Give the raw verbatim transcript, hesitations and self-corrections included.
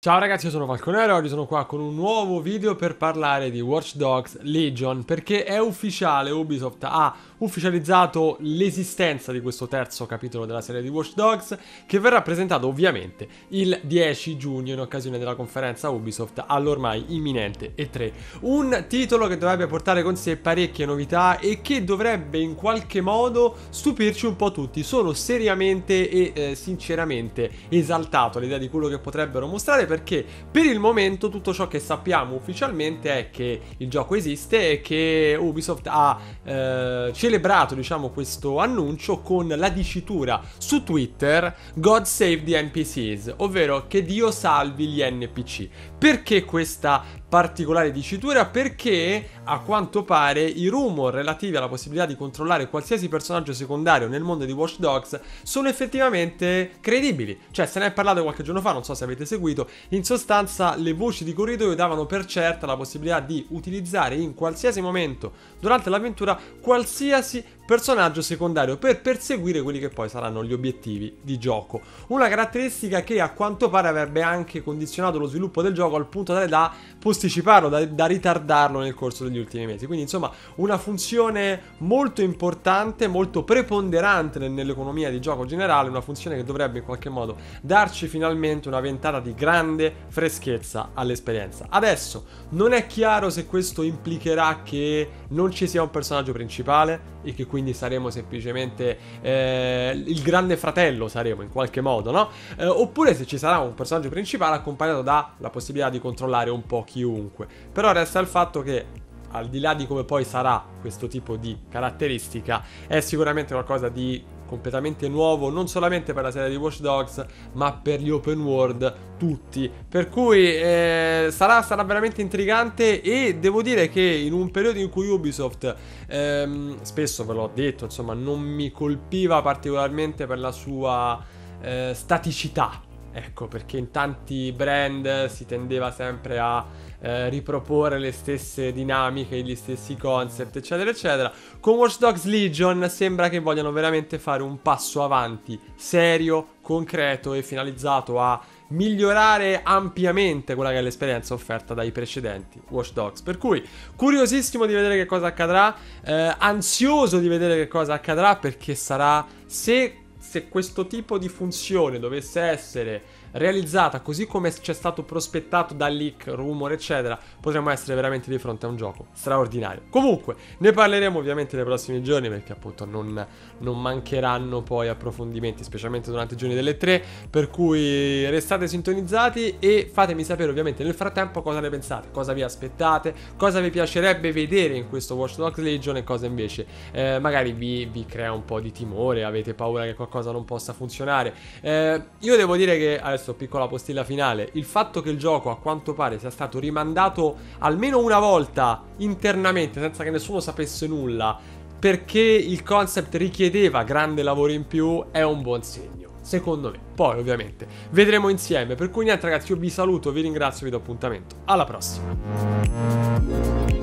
Ciao ragazzi, io sono Falconero e oggi sono qua con un nuovo video per parlare di Watch Dogs Legion, perché è ufficiale, Ubisoft ha ufficializzato l'esistenza di questo terzo capitolo della serie di Watch Dogs, che verrà presentato ovviamente il dieci giugno in occasione della conferenza Ubisoft all'ormai imminente E tre. Un titolo che dovrebbe portare con sé parecchie novità e che dovrebbe in qualche modo stupirci un po' tutti. Sono seriamente e eh, sinceramente esaltato all'idea di quello che potrebbero mostrare, perché per il momento tutto ciò che sappiamo ufficialmente è che il gioco esiste e che Ubisoft ha eh, celebrato, diciamo, questo annuncio con la dicitura su Twitter God save the N P Cs, ovvero che Dio salvi gli N P C. Perché questa particolare dicitura? Perché a quanto pare i rumor relativi alla possibilità di controllare qualsiasi personaggio secondario nel mondo di Watch Dogs sono effettivamente credibili. Cioè, se ne è parlato qualche giorno fa, non so se avete seguito. In sostanza le voci di corridoio davano per certa la possibilità di utilizzare in qualsiasi momento durante l'avventura qualsiasi personaggio secondario per perseguire quelli che poi saranno gli obiettivi di gioco. Una caratteristica che a quanto pare avrebbe anche condizionato lo sviluppo del gioco al punto tale da posticiparlo, da, da ritardarlo nel corso degli ultimi mesi. Quindi insomma una funzione molto importante, molto preponderante nell'economia di gioco generale, una funzione che dovrebbe in qualche modo darci finalmente una ventata di grande freschezza all'esperienza. Adesso non è chiaro se questo implicherà che non ci sia un personaggio principale e che quindi saremo semplicemente eh, il grande fratello, saremo in qualche modo, no? Eh, oppure se ci sarà un personaggio principale accompagnato dalla possibilità di controllare un po' chiunque. Però resta il fatto che, al di là di come poi sarà questo tipo di caratteristica, è sicuramente qualcosa di completamente nuovo, non solamente per la serie di Watch Dogs, ma per gli open world tutti. Per cui eh, sarà, sarà veramente intrigante, e devo dire che in un periodo in cui Ubisoft, ehm, spesso ve l'ho detto, insomma, non mi colpiva particolarmente per la sua eh, staticità. Ecco, perché in tanti brand si tendeva sempre a eh, riproporre le stesse dinamiche, gli stessi concept, eccetera, eccetera. Con Watch Dogs Legion sembra che vogliano veramente fare un passo avanti, serio, concreto e finalizzato a migliorare ampiamente quella che è l'esperienza offerta dai precedenti Watch Dogs. Per cui curiosissimo di vedere che cosa accadrà, eh, ansioso di vedere che cosa accadrà, perché sarà, se... se questo tipo di funzione dovesse essere realizzata così come c'è stato prospettato da leak, rumor, eccetera, potremmo essere veramente di fronte a un gioco straordinario. Comunque, ne parleremo ovviamente nei prossimi giorni, perché appunto non, non mancheranno poi approfondimenti, specialmente durante i giorni delle tre, per cui restate sintonizzati e fatemi sapere ovviamente nel frattempo cosa ne pensate, cosa vi aspettate, cosa vi piacerebbe vedere in questo Watch Dogs Legion e cosa invece eh, magari vi, vi crea un po' di timore, avete paura che qualcosa non possa funzionare. Eh, io devo dire che, adesso piccola postilla finale, il fatto che il gioco a quanto pare sia stato rimandato almeno una volta internamente senza che nessuno sapesse nulla, perché il concept richiedeva grande lavoro in più, è un buon segno, secondo me. Poi ovviamente vedremo insieme. Per cui niente ragazzi, io vi saluto, vi ringrazio, vi do appuntamento alla prossima.